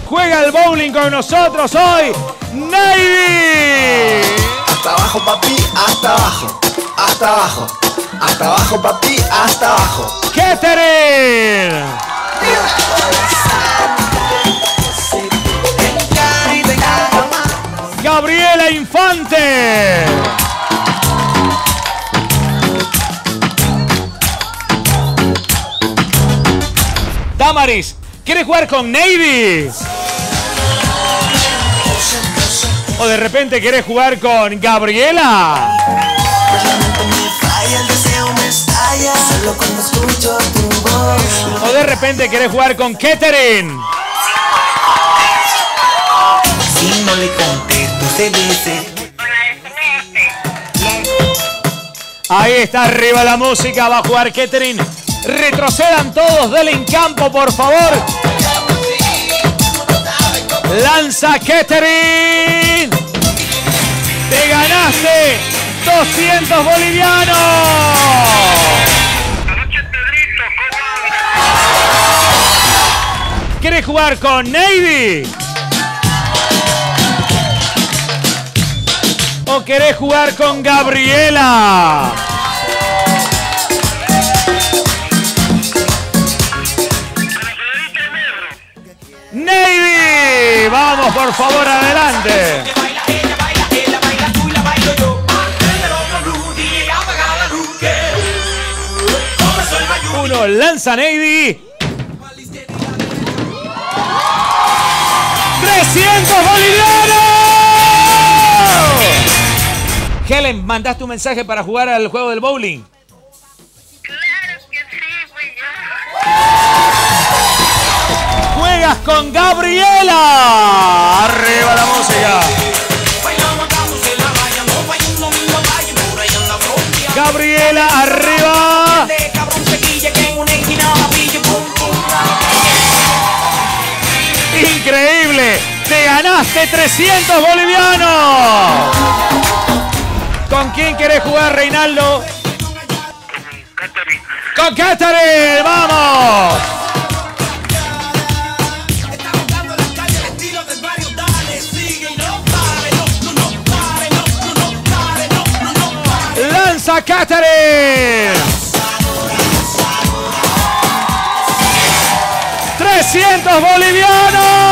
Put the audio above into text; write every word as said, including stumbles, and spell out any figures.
Juega el bowling con nosotros hoy, Navy. Hasta abajo, papi, hasta abajo. Hasta abajo. Hasta abajo, papi, hasta abajo. Catherine. Gabriela Infante. Damaris, ¿quieres jugar con Navy? ¿O de repente querés jugar con Gabriela? ¿O de repente querés jugar con Catherine? Si no le contesto, se dice. Ahí está arriba la música, va a jugar Catherine. Retrocedan todos, denle en campo, por favor. Lanza Catherine. Te ganaste doscientos bolivianos. ¿Quieres jugar con Navy? ¿O querés jugar con Gabriela? Navy, vamos por favor adelante. Uno lanza Navy. trescientos bolivianos. Helen, ¿mandaste un mensaje para jugar al juego del bowling? Claro que sí, fui yo. Juegas con Gabriela. Arriba la música. Gabriela, arriba. Increíble. Te ganaste trescientos bolivianos. ¿Con quién querés jugar, Reinaldo? Catherine. ¡Con Catherine! ¡Vamos! ¡Lanza Catherine! ¡trescientos bolivianos!